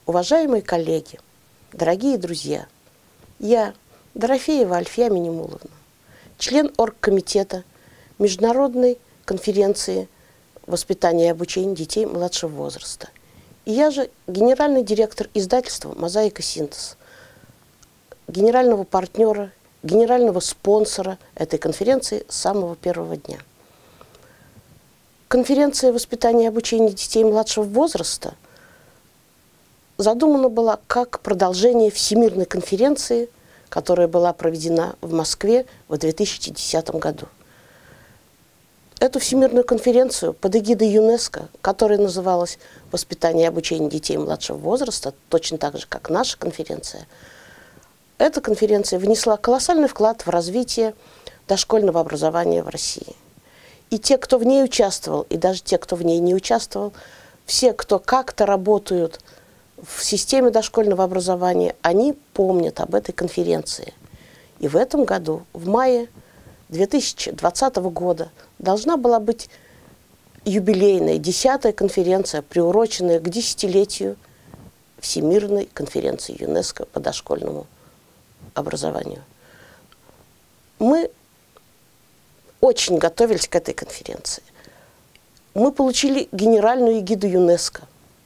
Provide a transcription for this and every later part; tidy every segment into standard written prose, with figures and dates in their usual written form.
Уважаемые коллеги, дорогие друзья, я, Дорофеева Альфия Минимуловна, член оргкомитета Международной конференции воспитания и обучения детей младшего возраста. И я же генеральный директор издательства «Мозаика Синтез», генерального партнера, генерального спонсора этой конференции с самого первого дня. Конференция воспитания и обучения детей младшего возраста задумана была как продолжение Всемирной конференции, которая была проведена в Москве в 2010 году. Эту Всемирную конференцию под эгидой ЮНЕСКО, которая называлась «Воспитание и обучение детей младшего возраста», точно так же, как наша конференция, эта конференция внесла колоссальный вклад в развитие дошкольного образования в России. И те, кто в ней участвовал, и даже те, кто в ней не участвовал, все, кто как-то работают в системе дошкольного образования, они помнят об этой конференции. И в этом году, в мае 2020 года, должна была быть юбилейная 10-я конференция, приуроченная к 10-летию Всемирной конференции ЮНЕСКО по дошкольному образованию. Мы очень готовились к этой конференции. Мы получили генеральную эгиду ЮНЕСКО.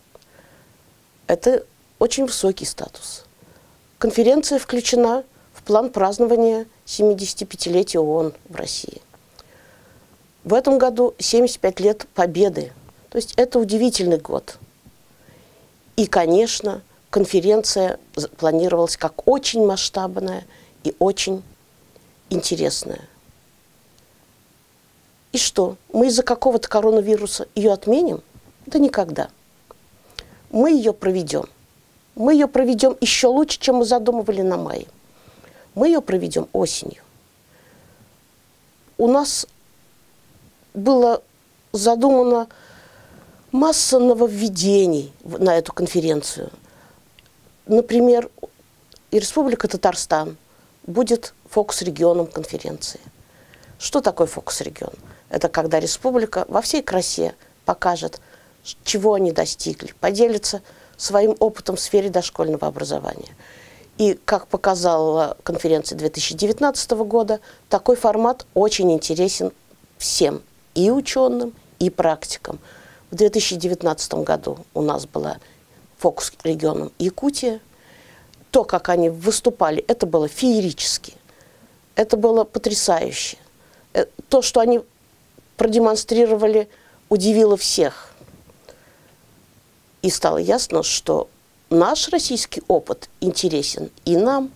Это очень высокий статус. Конференция включена в план празднования 75-летия ООН в России. В этом году 75 лет Победы. То есть это удивительный год. И, конечно, конференция планировалась как очень масштабная и очень интересная. И что? Мы из-за какого-то коронавируса ее отменим? Да никогда. Мы ее проведем. Мы ее проведем еще лучше, чем мы задумывали на мае. Мы ее проведем осенью. У нас было задумано масса нововведений на эту конференцию. Например, и Республика Татарстан будет фокус-регионом конференции. Что такое фокус-регион? Это когда республика во всей красе покажет, чего они достигли, поделится своим опытом в сфере дошкольного образования. И, как показала конференция 2019 года, такой формат очень интересен всем, и ученым, и практикам. В 2019 году у нас была фокус регионом Якутия. То, как они выступали, это было феерически. Это было потрясающе. То, что они продемонстрировали, удивило всех. И стало ясно, что наш российский опыт интересен и нам,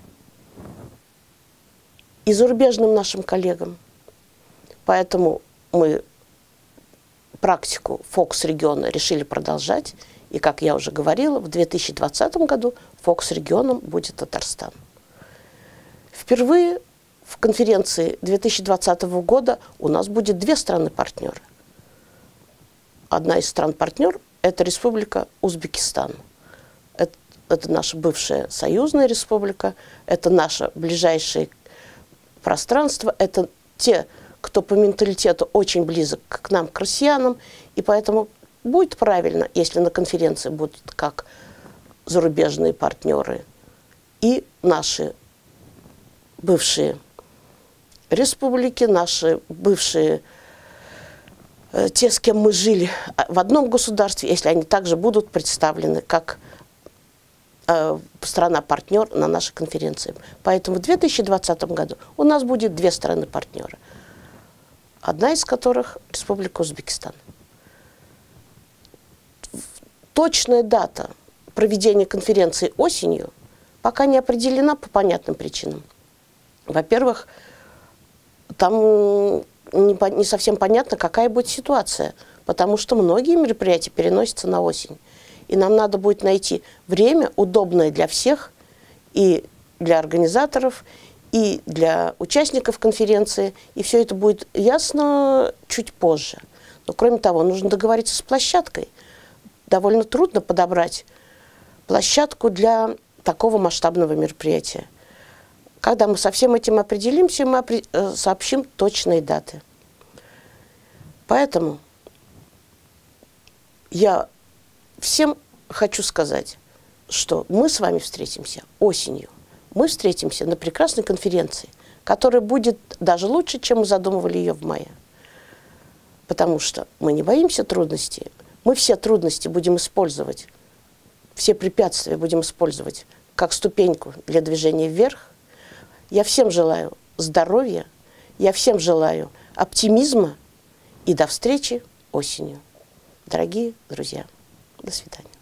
и зарубежным нашим коллегам. Поэтому мы практику фокус-региона решили продолжать. И, как я уже говорила, в 2020 году фокус-регионом будет Татарстан. Впервые в конференции 2020 года у нас будет две страны-партнеры. Одна из стран-партнер – это Республика Узбекистан. Это наша бывшая союзная республика, это наше ближайшее пространство, это те, кто по менталитету очень близок к нам, к россиянам, и поэтому будет правильно, если на конференции будут как зарубежные партнеры и наши бывшие республики, наши бывшие, те, с кем мы жили в одном государстве, если они также будут представлены как страна-партнер на нашей конференции. Поэтому в 2020 году у нас будет две страны-партнера, одна из которых – Республика Узбекистан. Точная дата проведения конференции осенью пока не определена по понятным причинам. Во-первых, там не совсем понятно, какая будет ситуация, потому что многие мероприятия переносятся на осень. И нам надо будет найти время, удобное для всех, и для организаторов, и для участников конференции. И все это будет ясно чуть позже. Но, кроме того, нужно договориться с площадкой. Довольно трудно подобрать площадку для такого масштабного мероприятия. Когда мы со всем этим определимся, мы сообщим точные даты. Поэтому я всем хочу сказать, что мы с вами встретимся осенью. Мы встретимся на прекрасной конференции, которая будет даже лучше, чем мы задумывали ее в мае. Потому что мы не боимся трудностей, мы все трудности будем использовать, все препятствия будем использовать как ступеньку для движения вверх. Я всем желаю здоровья, я всем желаю оптимизма и до встречи осенью. Дорогие друзья, до свидания.